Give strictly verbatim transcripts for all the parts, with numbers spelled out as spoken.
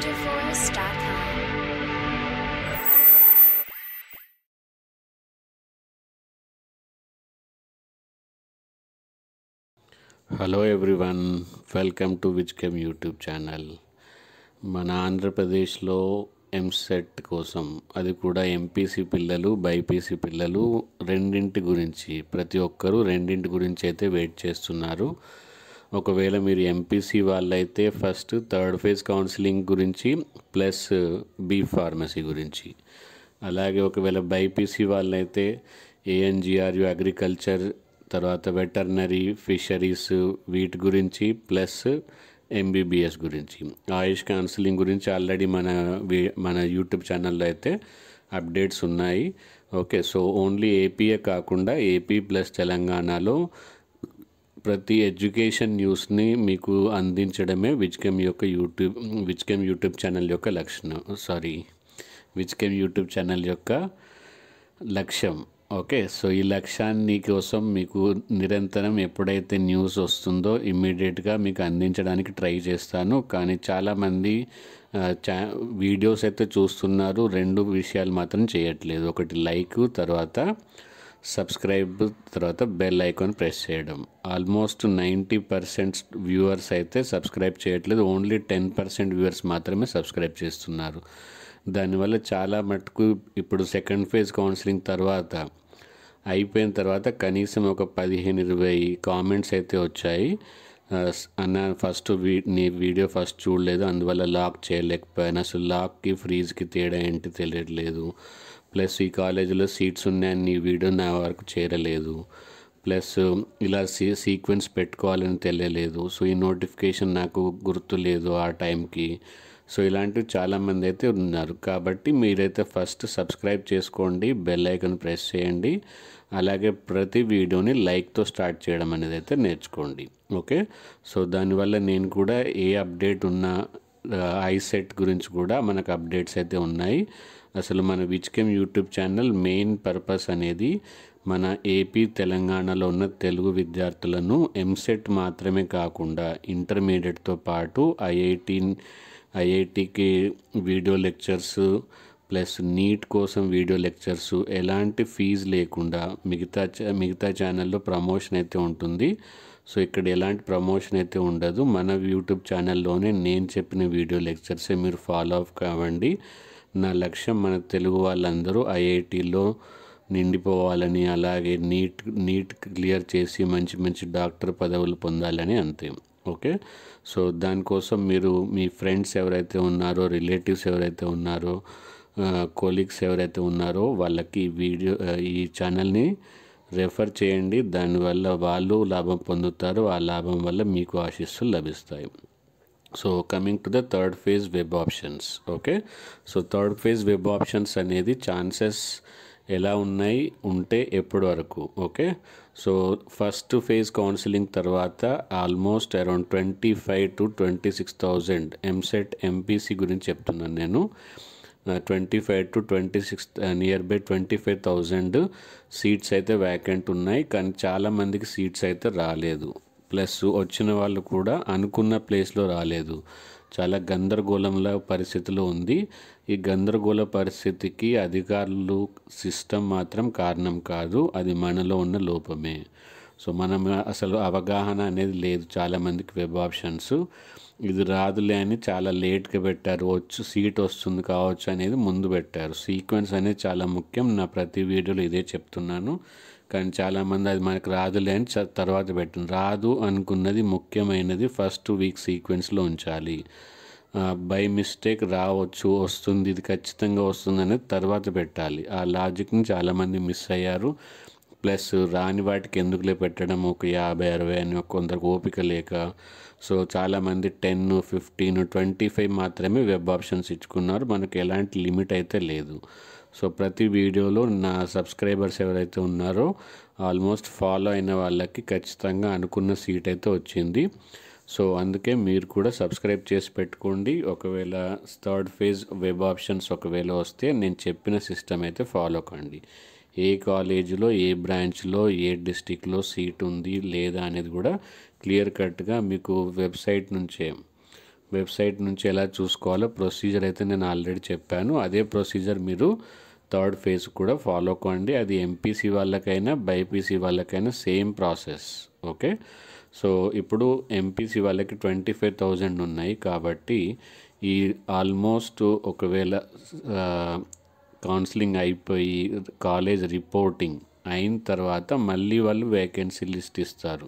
danger force dot com. Hello everyone, welcome to Vichkem YouTube channel. మన ఆంధ్రప్రదేశ్లో ఎంసెట్ కోసం, అది కూడా ఎంపీసీ పిల్లలు బైపీసీ పిల్లలు రెండింటి గురించి ప్రతి ఒక్కరూ రెండింటి గురించి అయితే వెయిట్ చేస్తున్నారు. ఒకవేళ మీరు ఎంపీసీ వాళ్ళైతే ఫస్ట్ థర్డ్ ఫేజ్ కౌన్సిలింగ్ గురించి ప్లస్ బీ ఫార్మసీ గురించి, అలాగే ఒకవేళ బైపీసీ వాళ్ళైతే ఏఎన్జిఆర్యు అగ్రికల్చర్, తర్వాత వెటర్నరీ, ఫిషరీస్ వీటి గురించి ప్లస్ ఎంబీబీఎస్ గురించి. ఆయుష్ కౌన్సిలింగ్ గురించి ఆల్రెడీ మన మన యూట్యూబ్ ఛానల్లో అయితే అప్డేట్స్ ఉన్నాయి. ఓకే, సో ఓన్లీ ఏపీయే కాకుండా ఏపీ ప్లస్ తెలంగాణలో ప్రతి ఎడ్యుకేషన్ న్యూస్ని మీకు అందించడమే విచ్కెమ్ యొక్క యూట్యూబ్ విచ్కెమ్ యూట్యూబ్ ఛానల్ యొక్క లక్షణం సారీ విచ్కెమ్ యూట్యూబ్ ఛానల్ యొక్క లక్ష్యం. ఓకే, సో ఈ లక్ష్యాన్ని కోసం మీకు నిరంతరం ఎప్పుడైతే న్యూస్ వస్తుందో ఇమ్మీడియట్గా మీకు అందించడానికి ట్రై చేస్తాను. కానీ చాలామంది చా వీడియోస్ అయితే చూస్తున్నారు, రెండు విషయాలు మాత్రం చేయట్లేదు. ఒకటి లైక్, తర్వాత సబ్స్క్రైబ్, తర్వాత బెల్ ఐకాన్ ప్రెస్ చేయడం. ఆల్మోస్ట్ నైంటీ పర్సెంట్ వ్యూవర్స్ అయితే సబ్స్క్రైబ్ చేయట్లేదు, ఓన్లీ టెన్ పర్సెంట్ వ్యూవర్స్ మాత్రమే సబ్స్క్రైబ్ చేస్తున్నారు. దానివల్ల చాలా మటుకు ఇప్పుడు సెకండ్ ఫేజ్ కౌన్సిలింగ్ తర్వాత అయిపోయిన తర్వాత కనీసం ఒక పదిహేను ఇరవై కామెంట్స్ అయితే వచ్చాయి. అన్న ఫస్ట్ వీ నీ వీడియో ఫస్ట్ చూడలేదు, అందువల్ల లాక్ చేయలేకపోయాను, అసలు లాక్కి ఫ్రీజ్కి తేడా ఏంటి తెలియట్లేదు, ప్లస్ ఈ కాలేజీలో సీట్స్ ఉన్నాయని నీ వీడియో నా వరకు చేరలేదు, ప్లస్ ఇలా సీ సీక్వెన్స్ పెట్టుకోవాలని తెలియలేదు, సో ఈ నోటిఫికేషన్ నాకు గుర్తు లేదు ఆ టైంకి. సో ఇలాంటివి చాలామంది అయితే ఉన్నారు. కాబట్టి మీరైతే ఫస్ట్ సబ్స్క్రైబ్ చేసుకోండి, బెల్ ఐకాన్ ప్రెస్ చేయండి, అలాగే ప్రతి వీడియోని లైక్తో స్టార్ట్ చేయడం అనేది అయితే నేర్చుకోండి. ఓకే, సో దానివల్ల నేను కూడా ఏ అప్డేట్ ఉన్నా ఐసెట్ గురించి కూడా మనకు అప్డేట్స్ అయితే ఉన్నాయి. అసలు మన Vichkem YouTube channel main purpose అనేది మన ఏపీ తెలంగాణలో ఉన్న తెలుగు విద్యార్థులను ఎంసెట్ మాత్రమే కాకుండా ఇంటర్మీడియట్తో పాటు ఐఐటి ఐఐటికి వీడియో లెక్చర్స్ ప్లస్ నీట్ కోసం వీడియో లెక్చర్స్ ఎలాంటి ఫీజు లేకుండా మిగతా మిగతా ఛానల్లో ప్రమోషన్ అయితే ఉంటుంది. సో ఇక్కడ ఎలాంటి ప్రమోషన్ అయితే ఉండదు. మన యూట్యూబ్ ఛానల్లోనే నేను చెప్పిన వీడియో లెక్చర్సే మీరు ఫాలో అప్ కావండి. నా లక్ష్యం మన తెలుగు వాళ్ళందరూ ఐఐటిలో నిండిపోవాలని, అలాగే నీట్ నీట్ క్లియర్ చేసి మంచి మంచి డాక్టర్ పదవులు పొందాలని, అంతే. ఓకే, సో దానికోసం మీరు మీ ఫ్రెండ్స్ ఎవరైతే ఉన్నారో, రిలేటివ్స్ ఎవరైతే ఉన్నారో, కోలీగ్స్ ఎవరైతే ఉన్నారో వాళ్ళకి ఈ వీడియో ఈ ఛానల్ని రెఫర్ చేయండి. దానివల్ల వాళ్ళు లాభం పొందుతారు, ఆ లాభం వల్ల మీకు ఆశీస్సులు లభిస్తాయి. So coming to the third phase web options. Okay, so third phase web options అనేది ఛాన్సెస్ ఎలా ఉన్నాయి ఉంటే ఎప్పటి వరకు. Okay, so first phase counselling తర్వాత almost around twenty five to twenty six thousand EAMCET MPC గురించి చెప్తున్నాను నేను. Twenty five to twenty six near by twenty five thousand seats అయితే వ్యాకెంట్ ఉన్నాయి. కానీ చాలామందికి సీట్స్ అయితే రాలేదు, ప్లస్ వచ్చిన వాళ్ళు కూడా అనుకున్న ప్లేస్లో రాలేదు. చాలా గందరగోళంలో పరిస్థితిలో ఉంది. ఈ గందరగోళ పరిస్థితికి అధికారులు సిస్టమ్ మాత్రం కారణం కాదు, అది మనలో ఉన్న లోపమే. సో మనం అసలు అవగాహన అనేది లేదు చాలామందికి వెబ్ ఆప్షన్స్. ఇది రాదులే అని చాలా లేట్గా పెట్టారు, వచ్చు సీట్ వస్తుంది కావచ్చు అనేది ముందు పెట్టారు. సీక్వెన్స్ అనేది చాలా ముఖ్యం, నా ప్రతి వీడియోలో ఇదే చెప్తున్నాను. కానీ చాలామంది అది మనకు రాదులే అని తర్వాత పెట్టింది. రాదు అనుకున్నది ముఖ్యమైనది ఫస్ట్ వీక్ సీక్వెన్స్లో ఉంచాలి. బై మిస్టేక్ రావచ్చు, వస్తుంది, ఇది ఖచ్చితంగా వస్తుంది అనేది తర్వాత పెట్టాలి. ఆ లాజిక్ని చాలామంది మిస్ అయ్యారు. ప్లస్ రాని వాటికి ఎందుకులే పెట్టడం, ఒక యాభై అరవై అని కొందరికి ఓపిక లేక, సో చాలామంది టెన్ ఫిఫ్టీన్ ట్వంటీ ఫైవ్ మాత్రమే వెబ్ ఆప్షన్స్ ఇచ్చుకున్నారు. మనకు ఎలాంటి లిమిట్ అయితే లేదు. సో ప్రతి వీడియోలో నా సబ్స్క్రైబర్స్ ఎవరైతే ఉన్నారో ఆల్మోస్ట్ ఫాలో అయిన వాళ్ళకి ఖచ్చితంగా అనుకున్న సీట్ అయితే వచ్చింది. సో అందుకే మీరు కూడా సబ్స్క్రైబ్ చేసి పెట్టుకోండి. ఒకవేళ థర్డ్ ఫేజ్ వెబ్ ఆప్షన్స్ ఒకవేళ వస్తే నేను చెప్పిన సిస్టమ్ అయితే ఫాలో కండి. ఏ కాలేజీలో, ఏ బ్రాంచ్లో, ఏ డిస్టిక్లో సీట్ ఉంది లేదా అనేది కూడా క్లియర్ కట్గా మీకు వెబ్సైట్ నుంచే వెబ్సైట్ నుంచి ఎలా చూసుకోవాలో ప్రొసీజర్ అయితే నేను ఆల్రెడీ చెప్పాను. అదే ప్రొసీజర్ మీరు థర్డ్ ఫేజ్ కూడా ఫాలో కండి. అది ఎంపీసీ వాళ్ళకైనా బైపీసీ వాళ్ళకైనా సేమ్ ప్రాసెస్. ఓకే, సో ఇప్పుడు ఎంపీసీ వాళ్ళకి ట్వంటీ ఫైవ్ థౌజండ్ ఉన్నాయి కాబట్టి ఈ ఆల్మోస్ట్ ఒకవేళ కౌన్సిలింగ్ అయిపోయి కాలేజ్ రిపోర్టింగ్ అయిన తర్వాత మళ్ళీ వాళ్ళు వేకెన్సీ లిస్ట్ ఇస్తారు.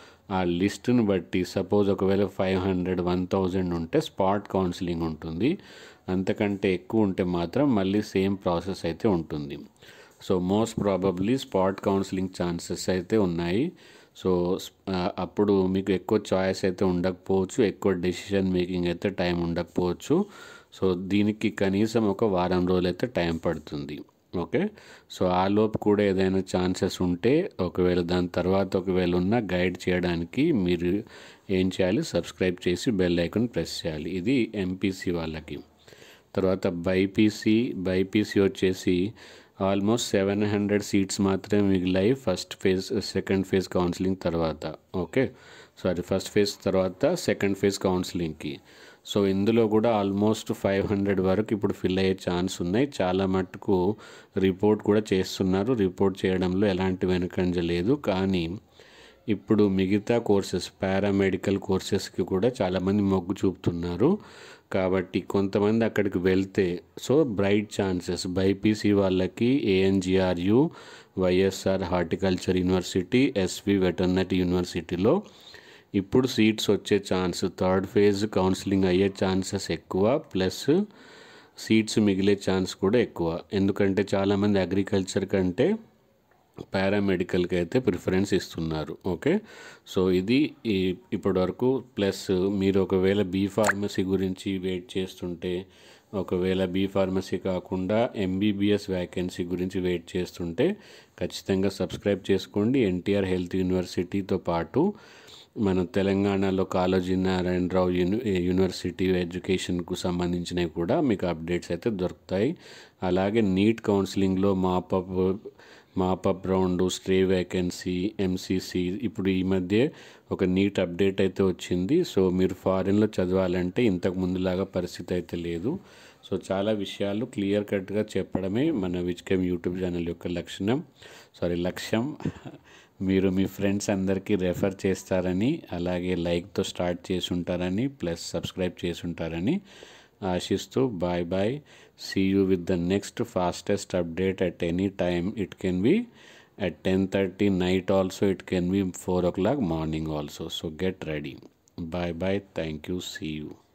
ఆ లిస్టును బట్టి సపోజ్ ఒకవేళ ఫైవ్ హండ్రెడ్ వన్ థౌజండ్ ఉంటే స్పాట్ కౌన్సిలింగ్ ఉంటుంది. అంతకంటే ఎక్కువ ఉంటే మాత్రం మళ్ళీ సేమ్ ప్రాసెస్ అయితే ఉంటుంది. So most probably spot counselling chances అయితే ఉన్నాయి. సో అప్పుడు మీకు ఎక్కువ చాయిస్ అయితే ఉండకపోవచ్చు, ఎక్కువ డెసిషన్ మేకింగ్ అయితే టైం ఉండకపోవచ్చు. సో దీనికి కనీసం ఒక వారం రోజులు అయితే టైం పడుతుంది. ఓకే, సో ఆ లోపు కూడా ఏదైనా ఛాన్సెస్ ఉంటే ఒకవేళ దాని తర్వాత ఒకవేళ ఉన్న గైడ్ చేయడానికి మీరు ఏం చేయాలి, సబ్స్క్రైబ్ చేసి బెల్ ఐకాన్ ప్రెస్ చేయాలి. ఇది ఎంపీసీ వాళ్ళకి. తర్వాత బైపీసీ బైపీసీ వచ్చేసి ఆల్మోస్ట్ సెవెన్ హండ్రెడ్ సీట్స్ మాత్రమే మిగిలాయి first phase second phase counselling తర్వాత. ఓకే, సారీ ఫస్ట్ ఫేజ్ తర్వాత సెకండ్ ఫేజ్ కౌన్సిలింగ్కి. సో ఇందులో కూడా ఆల్మోస్ట్ ఫైవ్ హండ్రెడ్ వరకు ఇప్పుడు ఫిల్ అయ్యే ఛాన్స్ ఉన్నాయి. చాలా మటుకు రిపోర్ట్ కూడా చేస్తున్నారు. రిపోర్ట్ చేయడంలో ఎలాంటి వెనుకంజ లేదు. కానీ ఇప్పుడు మిగతా కోర్సెస్ పారామెడికల్ కోర్సెస్కి కూడా చాలామంది మొగ్గు చూపుతున్నారు. కాబట్టి కొంతమంది అక్కడికి వెళ్తే సో బ్రైట్ ఛాన్సెస్ బైపీసీ వాళ్ళకి ANGRU, YSR horticulture university, SV veterinary యూనివర్సిటీలో ఇప్పుడు సీట్స్ వచ్చే ఛాన్స్, థర్డ్ ఫేజ్ కౌన్సిలింగ్ అయ్యే ఛాన్సెస్ ఎక్కువ, ప్లస్ సీట్స్ మిగిలే ఛాన్స్ కూడా ఎక్కువ. ఎందుకంటే చాలామంది అగ్రికల్చర్ కంటే పారామెడికల్కి అయితే ప్రిఫరెన్స్ ఇస్తున్నారు. ఓకే, సో ఇది ఇప్పటి వరకు. ప్లస్ మీరు ఒకవేళ బీ ఫార్మసీ గురించి వెయిట్ చేస్తుంటే, ఒకవేళ బీ ఫార్మసీ కాకుండా ఎంబీబీఎస్ వ్యాకెన్సీ గురించి వెయిట్ చేస్తుంటే ఖచ్చితంగా సబ్స్క్రైబ్ చేసుకోండి. ఎన్టీఆర్ హెల్త్ యూనివర్సిటీతో పాటు మన తెలంగాణలో కాళోజీ నారాయణరావు యూని యూనివర్సిటీ ఎడ్యుకేషన్కు సంబంధించినవి కూడా మీకు అప్డేట్స్ అయితే దొరుకుతాయి. అలాగే నీట్ కౌన్సిలింగ్లో mop up mop up round, stray vacancy, MCC, ఇప్పుడు ఈ మధ్య ఒక నీట్ అప్డేట్ అయితే వచ్చింది. సో మీరు ఫారిన్లో చదవాలంటే ఇంతకు ముందులాగా పరిస్థితి అయితే లేదు. సో చాలా విషయాలు క్లియర్ కట్గా చెప్పడమే మన విజ్కెమ్ యూట్యూబ్ ఛానల్ యొక్క లక్షణం సారీ లక్ష్యం. మీరు మీ ఫ్రెండ్స్ అందరికీ రెఫర్ చేస్తారని, అలాగే లైక్తో స్టార్ట్ చేసి ఉంటారని, ప్లస్ సబ్స్క్రైబ్ చేసి ఉంటారని ఆశిస్తూ bye bye. See you with the next fastest update at any time. It can be at ten thirty night also, it can be four o'clock morning also. So get ready. Bye bye. Thank you. See you.